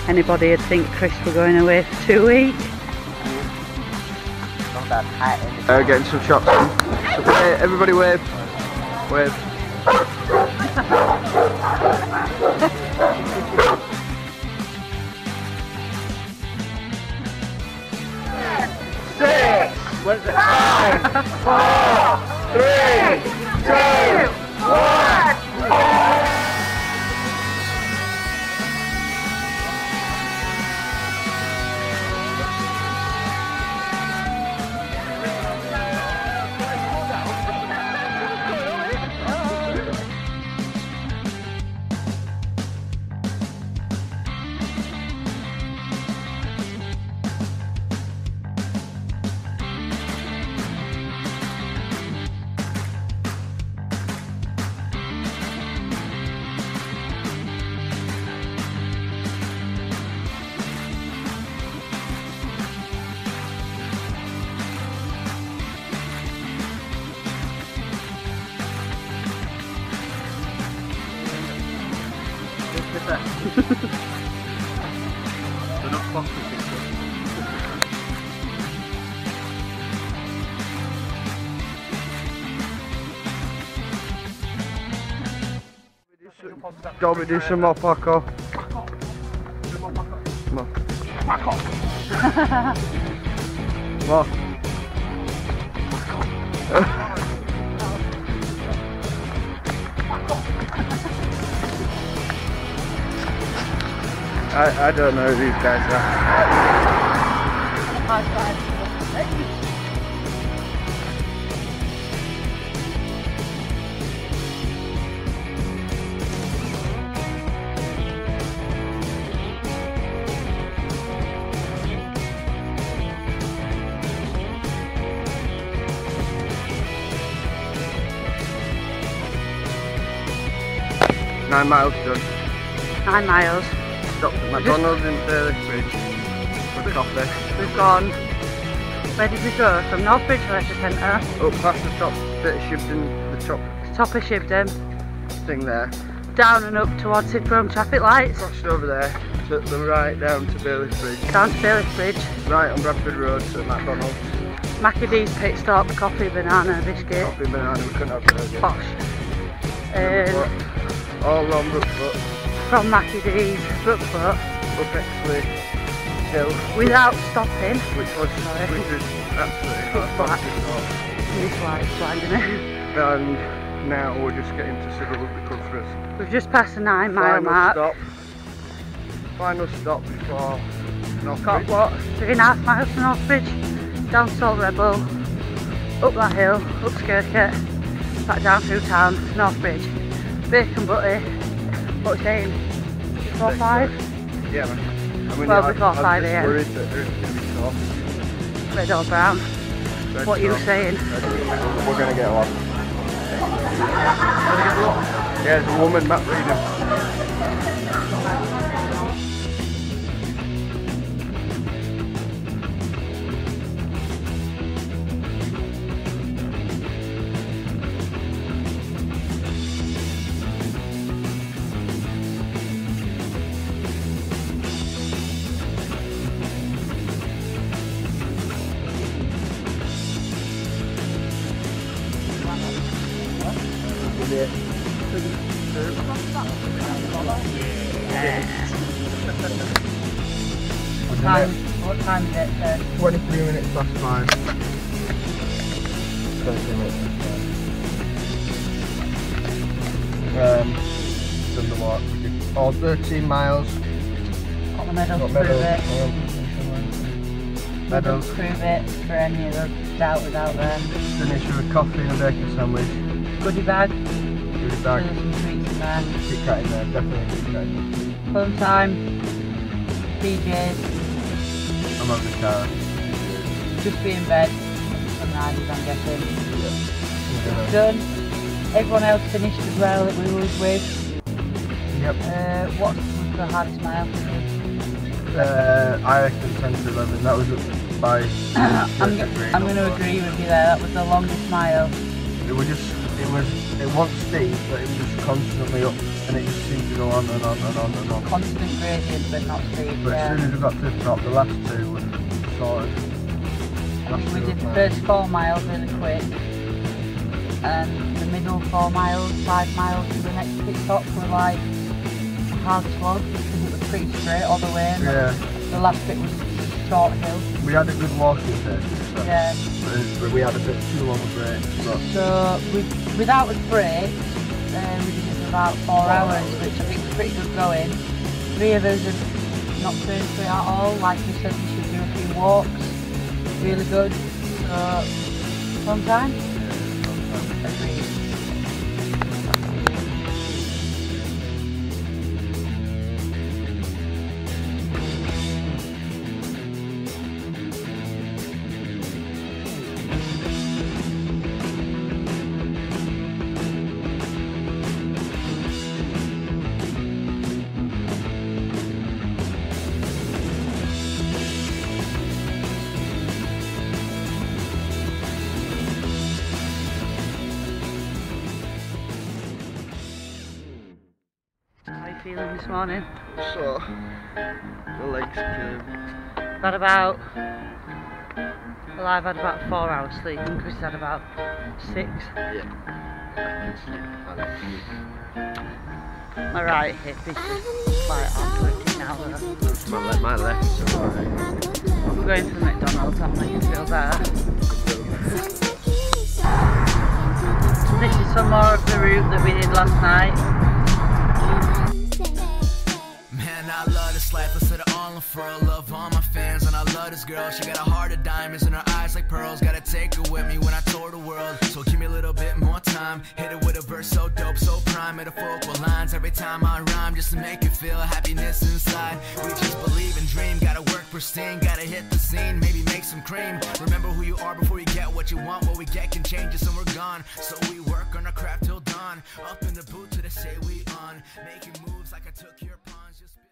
Anybody would think Chris were going away for 2 weeks. Getting some shots in. So wave, everybody wave. Wave. 6, 5, 4, 3, 2, 1. They're not plastic. Dobby, do some more Paco. More. Paco! More. I don't know who these guys are. High five. 9 miles done. 9 miles. Stopped at McDonald's in Bridge for coffee. We've gone. Where did we go? From Northbridge Leisure Centre. Up past the top bit of Shibden, the Top of Shibden. thing there. Down and up towards Sidbrome traffic lights. Crossed over there, took them right down to Bailiff Bridge. Down to Bailiff Bridge. Right on Bradford Road to McDonald's. Maccadee's pit stop, coffee, banana, biscuit. Coffee, banana, we couldn't have burger. Posh. All on Brookfoot. From Maccadee's, Brookfoot. Up Exley Hill. Without stopping. Which was absolutely It's black. This light's blinding it. And now we're just getting to Civil because for us. We've just passed the 9 mile mark. Final stop before Northbridge. Got what? 3.5 miles to Northbridge. Down Salt Rebel. Up that hill. Up Skirket. Back down through town to Northbridge. Bacon butty. What are we saying? Before 5? Yeah, man. I mean, Well, before 5 I'm AM. worried that there's going to be soft. Red or brown? Red What are you soft. saying? We're going to get one. Yeah, there's a woman, Matt Reader. What time is it? 23 minutes past 5. 23 minutes past 5. Done the walk. All 13 miles. Got the medal to Got prove medals. it. Medals. Prove it for any of the doubters out there. Finish with a coffee and a bacon sandwich. Goodie bag. Goodie bag. There's some sweets in there. Kit Kat in there, definitely Kit Kat in there. Home time. PJs. I'm on the car. Just be in bed. Some riders, I'm guessing. Yeah. Done. Everyone else finished as well that we was with. Yep. What was the hardest mile for you? I reckon 10 to 11. That was up by. I'm going to agree with you there. That was the longest mile. It was just. It it wasn't steep, but it was just constantly up, and it just seemed to go on and on and on and on. Constant gradient, but not steep. But as soon as we got to the top, the last two were sort of. We did the first 4 miles really quick, and the middle 4 miles, 5 miles to the next pit stop were like a hard slog because it was pretty straight all the way. And yeah. The last bit was short hill. We had a good walking pace. So Yeah. But we had a bit too long a break. So without a break, we did it for about 4 hours, which I think is pretty good going. 3 of us have not turned to it at all. Like we said, we should do a few walks. Really good. So, fun time? Agreed. How are you feeling this morning? So, the legs killing. I've had about 4 hours sleep and Chris had about 6. Yeah. My right hip is just quite arthritic now though. My left's alright. I'm going to the McDonald's, I'm making it feel better. This is some more of the route that we did last night. Man, I love this life, let's set it all on for a love all my fans. And I love this girl, she got a heart of diamonds and her eyes like pearls. Gotta take her with me when I tour the world, so give me a little bit more time. Hit it with a verse so dope, so prime, metaphorical lines every time I rhyme, just to make you feel happiness inside. We just believe and dream, gotta work pristine, gotta hit the scene, maybe make some cream. Remember who you are before you get what you want. What we get can change us and we're gone, so we work on our craft till dawn. Up in the booth till they say we on, making moves like I took your pawns. Just